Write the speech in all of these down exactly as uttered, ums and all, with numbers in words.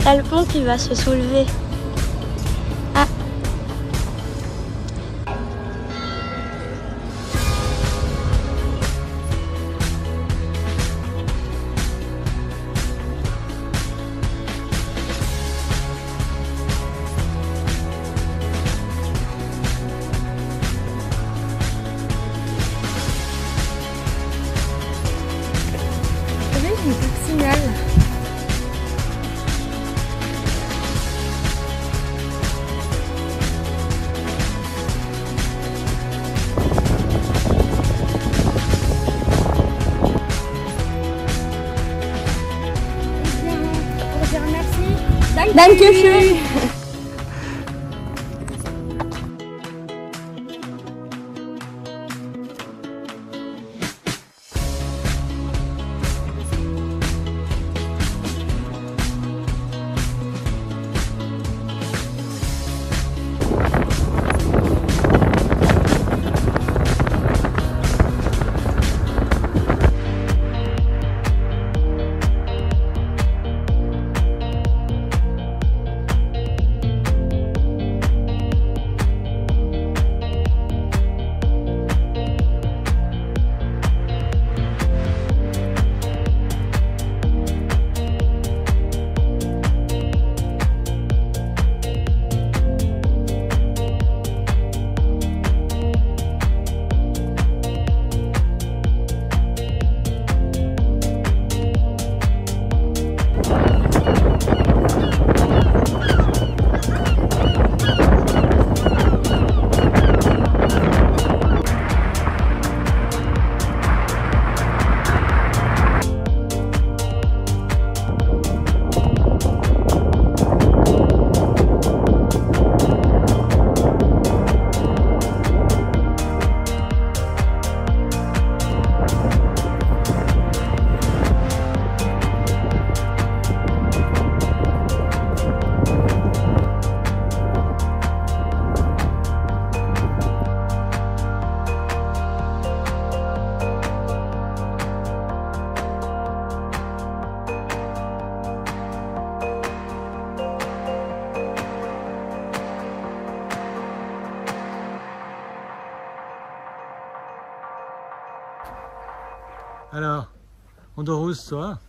T'as le pont qui va se soulever. Ah. Vous avez une petite signal. Dankeschön. Alors, on dort où ce soir?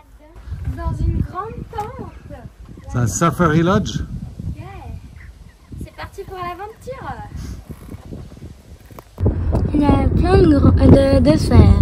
Dans une grande tente. C'est un Safari Lodge? Yeah. C'est parti pour l'aventure. Il y a plein de, gros- de, de fer.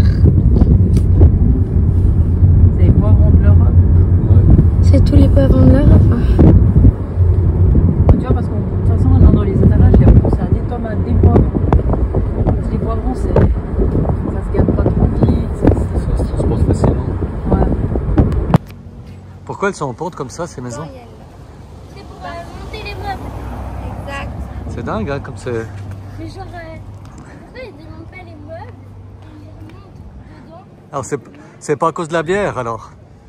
C'est les poivrons de l'Europe. C'est tous les poivrons de l'Europe. hein. Tu vois, parce que de toute façon, maintenant dans les étalages, il y a ça a des tomates, des poivrons. Parce que les poivrons, c'est, ça se gâte pas trop vite. Ça, Ça se transporte facilement. ouais. Pourquoi elles sont en pente comme ça, ces maisons? C'est pour euh, monter les meubles. Exact. C'est dingue, hein, comme c'est... Mais genre, euh, pourquoi ils démontent pas les meubles et ils remontent dedans? Alors, c'est c'est pas à cause de la bière, alors?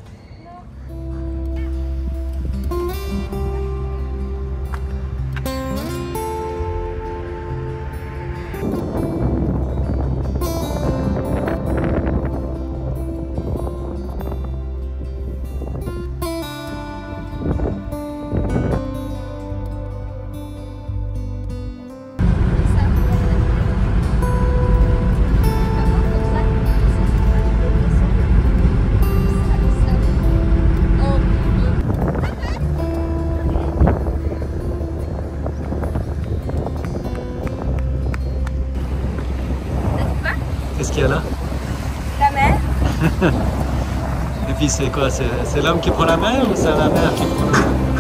Qu'est-ce qu'il y a là? La mer. Et puis c'est quoi? C'est c'est l'homme qui prend la mer ou c'est la mer qui prend l'homme?